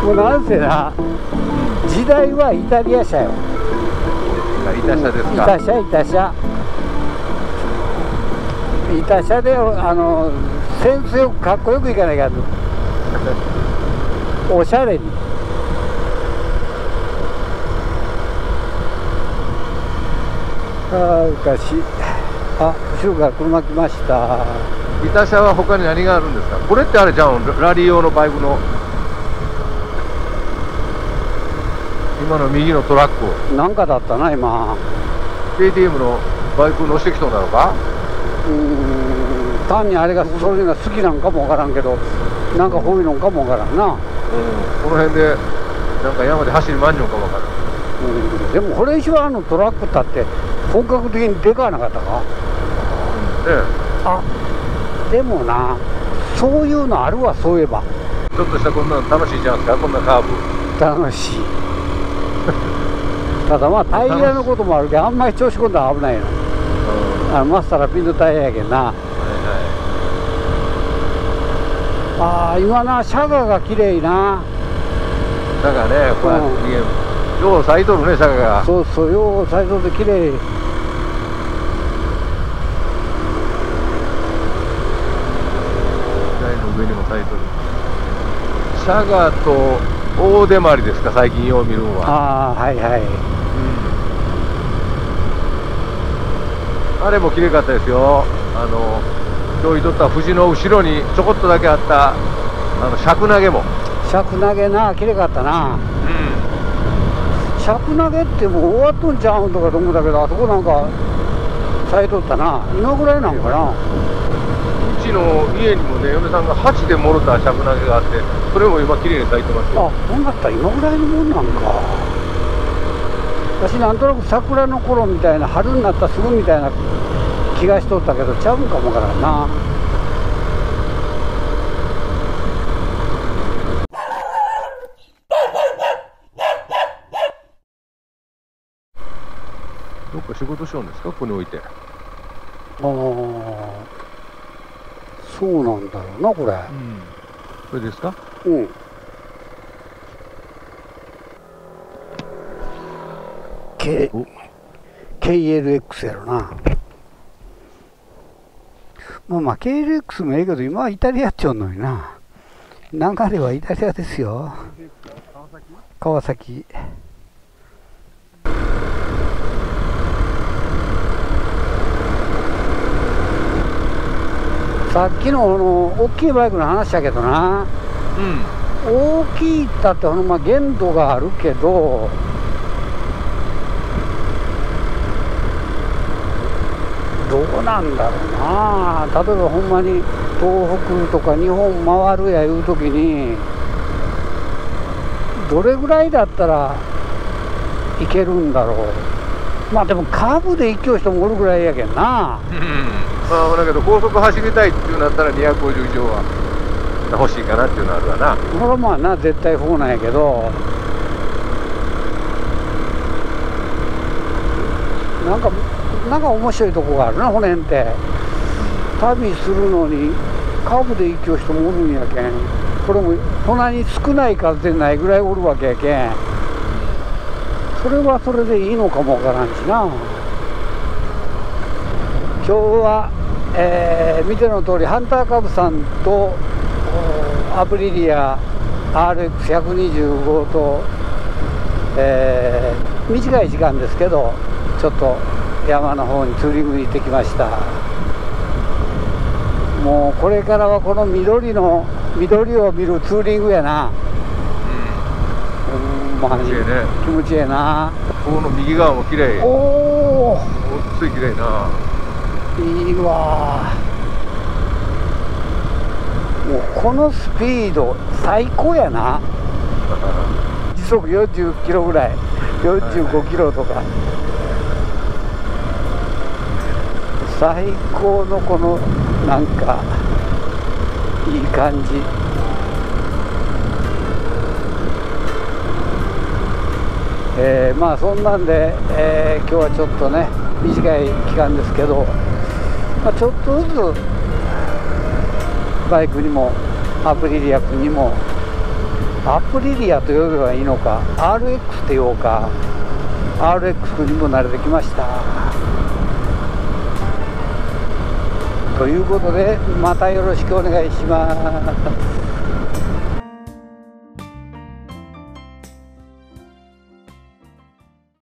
もうなんせな、時代はイタリア車よ。 板車ですか。 板車、板車。板車でセンスよくかっこよくいかないかんの。おしゃれに。昔。あ、後ろから車来ました。 板車は他に何があるんですか。これってあれじゃん、ラリー用のバイクの。今の右のトラック。 なんかだったな、今。 KTM のバイク乗せてきたんだろうか。 単にあれがそれが好きなんかもわからんけど、なんかこういうのかもわからんな。 この辺でなんか山で走りまんじゅんかもわからん。 でもこれ以上トラックだって本格的にでかなかったか。あ、でもな、そういうのあるわ、そういえば。 ちょっとしたこんなの楽しいじゃんすか、こんなカーブ。 楽しい。ただまあタイヤのこともあるけど、あんまり調子込んだら危ないの。マスターがピンのタイヤやけんな。ああ、今な、シャガが綺麗な。 シャガね、これ、よう咲いとるね、シャガが。 そうそう、よう咲いとるで綺麗。 台の上にも咲いとる。シャガと大手まりですか、最近よう見るのは。 ああ、はいはい。 あれも綺麗かったですよ。今日いとった藤の後ろにちょこっとだけあった尺投げも。 尺投げな、綺麗かったな。尺投げってもう終わっとんちゃうんとかと思うんだけど、あそこなんか咲いとったな。今ぐらいなんかな。うちの家にもね、嫁さんが鉢でもろた尺投げがあって、それも今綺麗に咲いてますよ。 あ、そうなったら今ぐらいのもんなんか。私なんとなく桜の頃みたいな、春になったらすぐみたいな気がしとったけど、ちゃうんかもわからんな。 どっか仕事しようんですか、ここに置いて。 ああ、そうなんだろうな、これ。 これですか。 KLX やろな。まあ KLX もええけど、今はイタリアっちょんのにな。流れはイタリアですよ。川崎。さっきの大きいバイクの話やけどな。大きいったって限度があるけど、どうなんだろうな。例えばほんまに東北とか日本回るやいう時にどれぐらいだったらいけるんだろう。まあでもカーブで一挙人もおるぐらいやけんな。 だけど高速走りたいっていうんだったら250以上は欲しいかなっていうのあるわな。 これはまあな、絶対そうなんやけど、なんか面白いとこがあるな、この辺って。旅するのにカーブで一挙人もおるんやけん、これもそんなに少ない数でないぐらいおるわけやけん、それはそれでいいのかもわからんしな。今日は、見ての通りハンターカブさんとアプリリア RX125 と、短い時間ですけどちょっと山の方にツーリングに行ってきました。もうこれからはこの緑を見るツーリングやな。ほんまに気持ちいいな。 この右側も綺麗。 おお、 つい綺麗な。 いいわ。もうこのスピード最高やな。時速40キロぐらい、45キロとか、最高のこのなんかいい感じ。まあそんなんで、今日はちょっとね短い期間ですけど、ちょっとずつバイクにもアプリリア君にもアプリリアと呼べばいいのか RX って言おうか。 RX にも慣れてきましたということで、またよろしくお願いします。